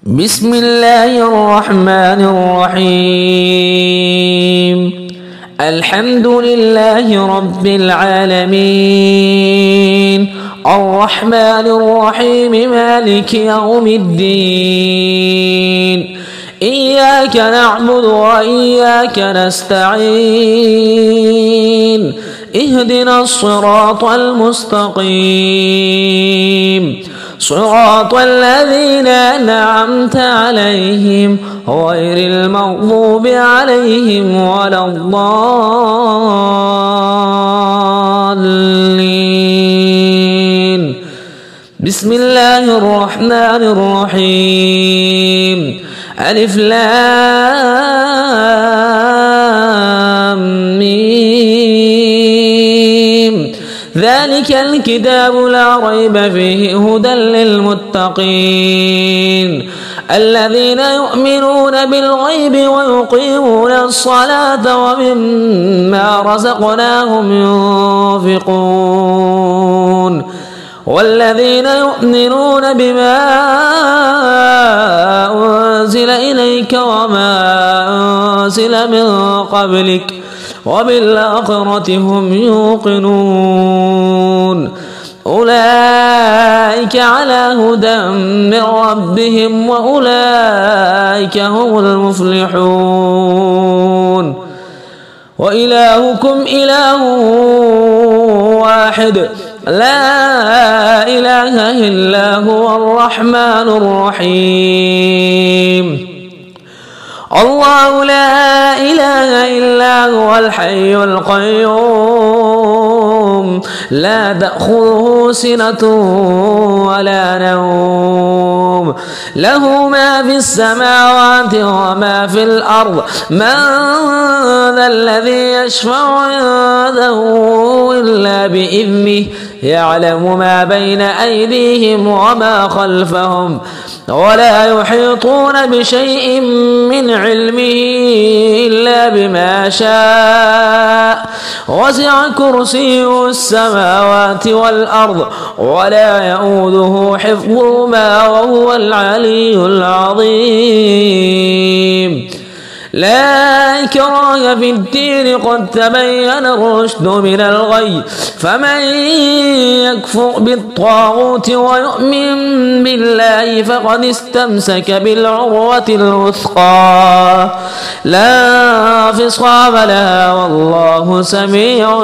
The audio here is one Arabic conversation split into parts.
بسم الله الرحمن الرحيم. الحمد لله رب العالمين، الرحمن الرحيم، مالك يوم الدين. إياك نعبد وإياك نستعين، اهدنا الصراط المستقيم، صراط الذين أنعمت عليهم غير المغضوب عليهم ولا الضالين. بسم الله الرحمن الرحيم. ألف لام ميم. ذلك الكتاب لا ريب فيه هدى للمتقين الذين يؤمنون بالغيب ويقيمون الصلاة ومما رزقناهم ينفقون والذين يؤمنون بما أنزل إليك وما أنزل من قبلك وبالآخرة هم يوقنون. أولئك على هدى من ربهم وأولئك هم المفلحون. وإلهكم إله واحد لا إله إلا هو الرحمن الرحيم. الله لا إله إلا هو الحي القيوم، لا تأخذه سنة ولا نوم، له ما في السماوات وما في الأرض. من ذا الذي يشفع عنده إلا بإذنه، يعلم ما بين أيديهم وما خلفهم ولا يحيطون بشيء من علمه إلا بما شاء. وسع كرسيه السماوات والأرض ولا يؤوده حفظهما وهو العلي العظيم. لا إكراه في الدين، قد تبين الرشد من الغي. فمن يكفر بالطاغوت ويؤمن بالله فقد استمسك بالعروة الوثقى لا انفصام لها والله سميع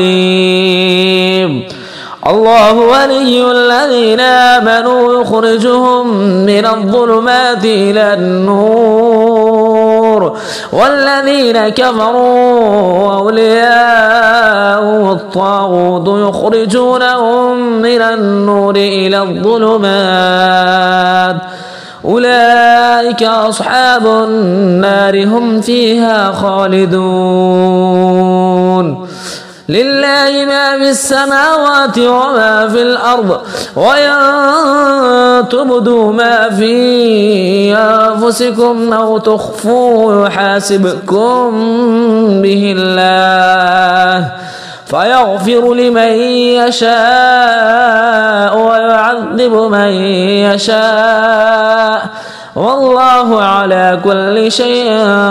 عليم. الله ولي الذين آمنوا يخرجهم من الظلمات إلى النور، والذين كفروا أولياءهم الطاغوت يخرجونهم من النور إلى الظلمات. أولئك أصحاب النار هم فيها خالدون. لله ما في السماوات وما في الأرض، وإن تبدوا ما في أنفسكم أو تخفوه يحاسبكم به الله فيغفر لمن يشاء ويعذب من يشاء، والله على كل شيء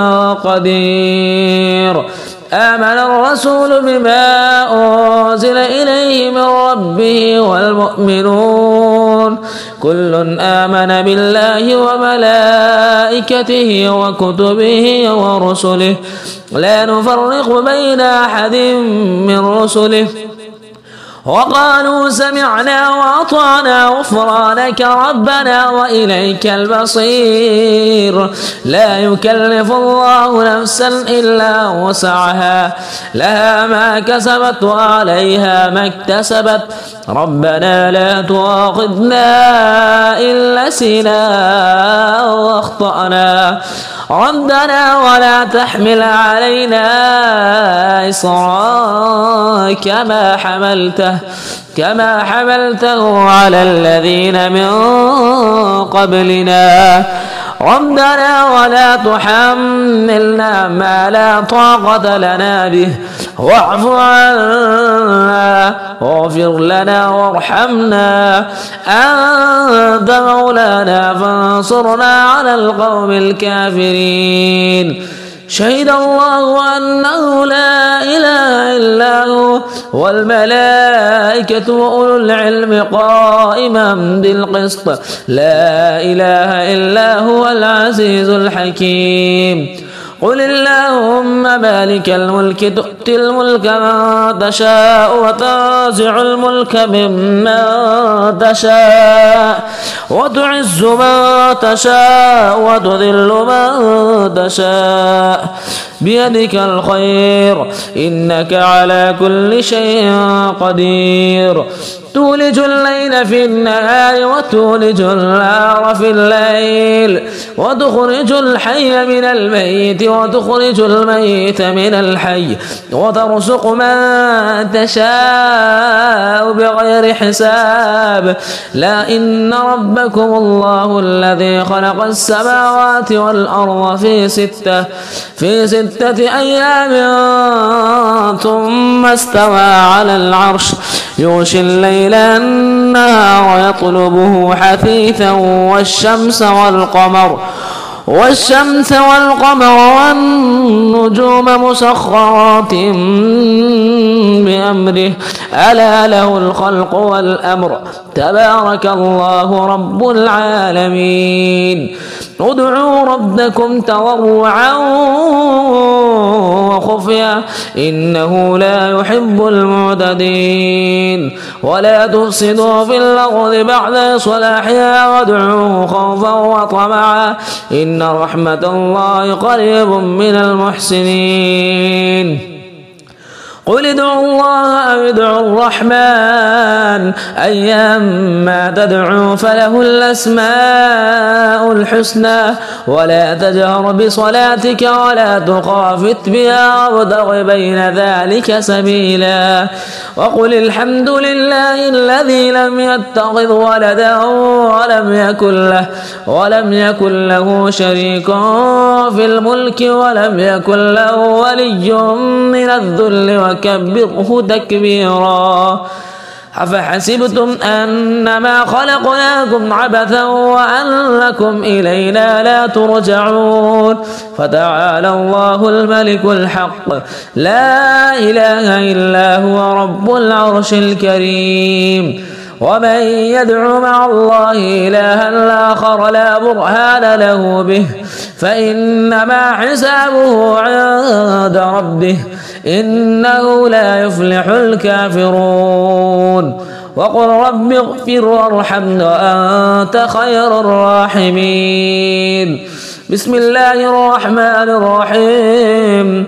قدير. آمن الرسول بما أنزل إليه من ربه والمؤمنون كل آمن بالله وملائكته وكتبه ورسله لا نفرق بين أحد من رسله وقالوا سمعنا وأطعنا غفرانك ربنا وإليك المصير. لا يكلف الله نفسا إلا وسعها، لها ما كسبت وعليها ما اكتسبت. ربنا لا تؤاخذنا إن نسينا أو أخطأنا، ربنا ولا تحمل علينا إصرا كما حملته على الذين من قبلنا. ربنا ولا تحملنا ما لا طاقة لنا به واعف عنا واغفر لنا وارحمنا أنت مولانا فانصرنا على القوم الكافرين. شهد الله أنه لا إله إلا هو والملائكة وأولو العلم قائما بالقسط لا إله إلا هو العزيز الحكيم. قل اللهم مالك الملك تؤتي الملك من تشاء وتنزع الملك ممن تشاء وتعز من تشاء وتذل من تشاء بيدك الخير إنك على كل شيء قدير. تولج الليل في النهار وتولج النهار في الليل وتخرج الحي من الميت وتخرج الميت من الحي وترزق من تشاء بغير حساب. لا إن ربكم الله الذي خلق السماوات والأرض في ستة أيام ثم استوى على العرش يغشي الليل النهار يطلبه حثيثا والشمس والقمر والنجوم مسخرات بأمره ألا له الخلق والأمر تبارك الله رب العالمين. ادعوا ربكم تضرعا وخفيا إنه لا يحب المعتدين. ولا تفسدوا في الأرض بعد إصلاحها وادعوه خوفا وطمعا إن رحمة الله قريب من المحسنين. قل ادعوا الله أو ادعوا الرحمن أيما تدعوا فله الأسماء الحسنى ولا تجهر بصلاتك ولا تخافت بها وابتغ بين ذلك سبيلا. وقل الحمد لله الذي لم يتخذ ولدا ولم يكن له شريك في الملك ولم يكن له ولي من الذل وكبره تكبيرا. أفحسبتم أنما خلقناكم عبثا وأنكم إلينا لا ترجعون. فتعالى الله الملك الحق لا إله إلا هو رب العرش الكريم. ومن يدع مع الله إلها آخر لا برهان له به فإنما حسابه عند ربه إنه لا يفلح الكافرون. وقل رب اغفر وارحم وأنت خير الراحمين. بسم الله الرحمن الرحيم.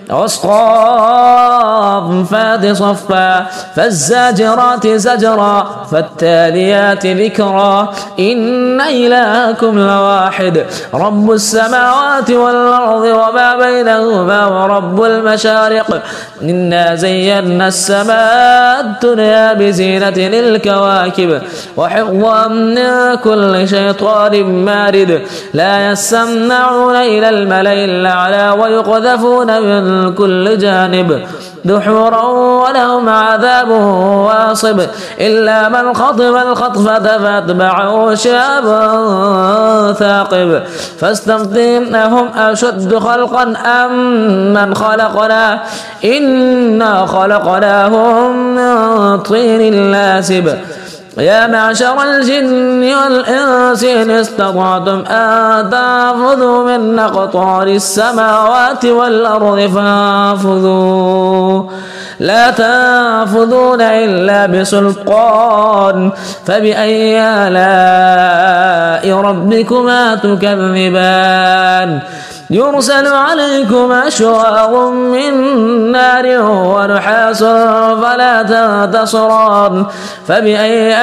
والصافات صفا فالزاجرات زجرا فالتاليات ذكرا إن إلهكم لواحد رب السماوات والأرض وما بينهما ورب المشارق. إنا زينا السماء الدنيا بزينة للكواكب وحفظا من كل شيطان مارد. لا يسمعون إلى الملأ الأعلى ويقذفون من كل جانب دحورا ولهم عذاب واصب إلا من خطف الخطفة فاتبعه شهاب ثاقب. فاستفتهم أهم أشد خلقا أم من خلقنا إنا خلقناهم من طين لاسب. يا معشر الجن والإنس إن استطعتم أن تنفذوا من أقطار السماوات والأرض فانفذوا لا تنفذون إلا بسلطان. فبأي آلاء ربكما تكذبان. يرسل عليكما شواظ من نار ونحاس فلا تنتصران. فبأي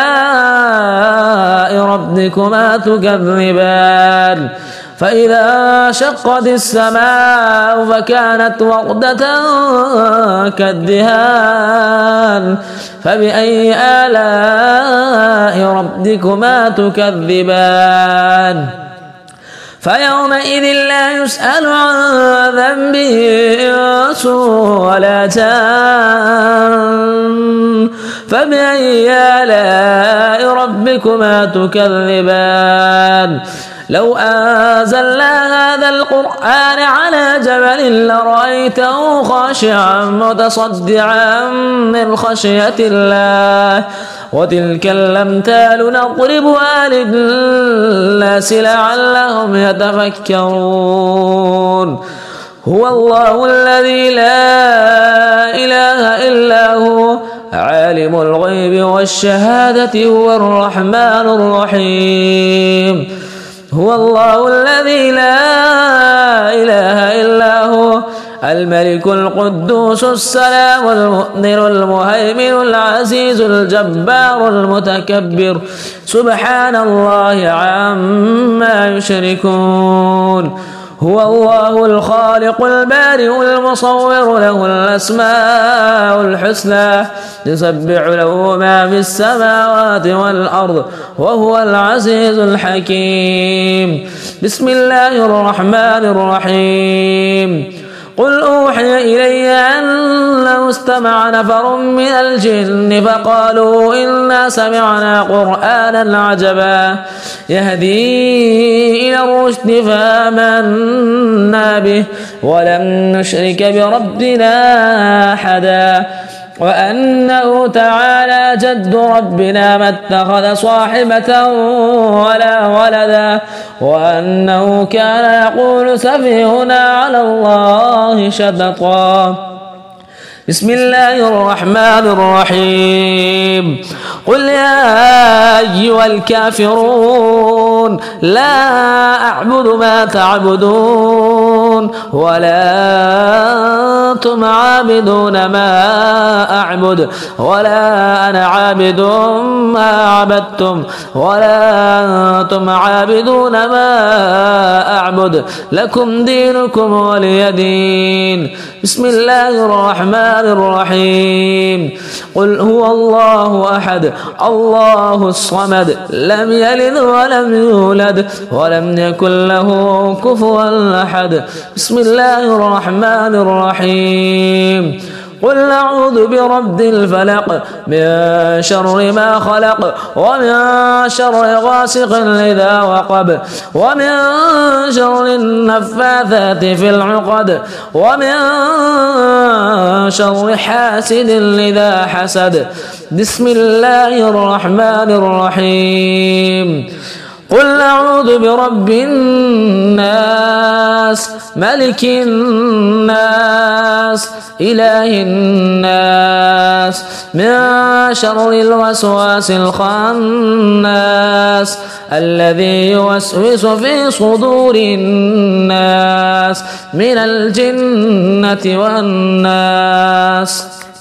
آلاء ربكما تكذبان. فإذا شقت السماء فكانت وردة كالدهان. فبأي آلاء ربكما تكذبان. فيومئذ لا يسأل عن ذنبه إنس ولا جان فبأي آلاء ربكما تكذبان لو أنزلنا هذا القرآن على جبل لرأيته خاشعا متصدعا من خشية الله وتلك الأمثال نضربها للناس لعلهم يتفكرون هو الله الذي لا إله إلا هو عالم الغيب والشهادة هو الرحمن الرحيم هو الله الذي لا إله إلا هو الملك القدوس السلام المؤمن المهيمن العزيز الجبار المتكبر سبحان الله عما يشركون هو الله الخالق البارئ المصور له الأسماء الحسنى يسبح له ما في السماوات والأرض وهو العزيز الحكيم بسم الله الرحمن الرحيم قل أوحي إلي أنه استمع نفر من الجن فقالوا إنا سمعنا قرآنا عجبا يهدي إلى الرشد فآمنا به ولن نشرك بربنا أحدا وأنه تعالى جد ربنا ما اتخذ صاحبة ولا ولدا وأنه كان يقول سفيهنا على الله شططا بسم الله الرحمن الرحيم قل يا أيها الكافرون لا أعبد ما تعبدون ولا أنتم عابدون ما أعبد ولا أنا عابد ما عبدتم ولا أنتم عابدون ما أعبد لكم دينكم ولي دين بسم الله الرحمن الرحيم قل هو الله أحد الله الصمد لم يلد ولم يولد ولم يكن له كفوا أحد بسم الله الرحمن الرحيم قل أعوذ برب الفلق من شر ما خلق ومن شر غاسق إذا وقب ومن شر النفاثات في العقد ومن شر حاسد إذا حسد بسم الله الرحمن الرحيم قل أعوذ برب الناس ملك الناس إله الناس من شر الوسواس الخناس الذي يوسوس في صدور الناس من الجنة والناس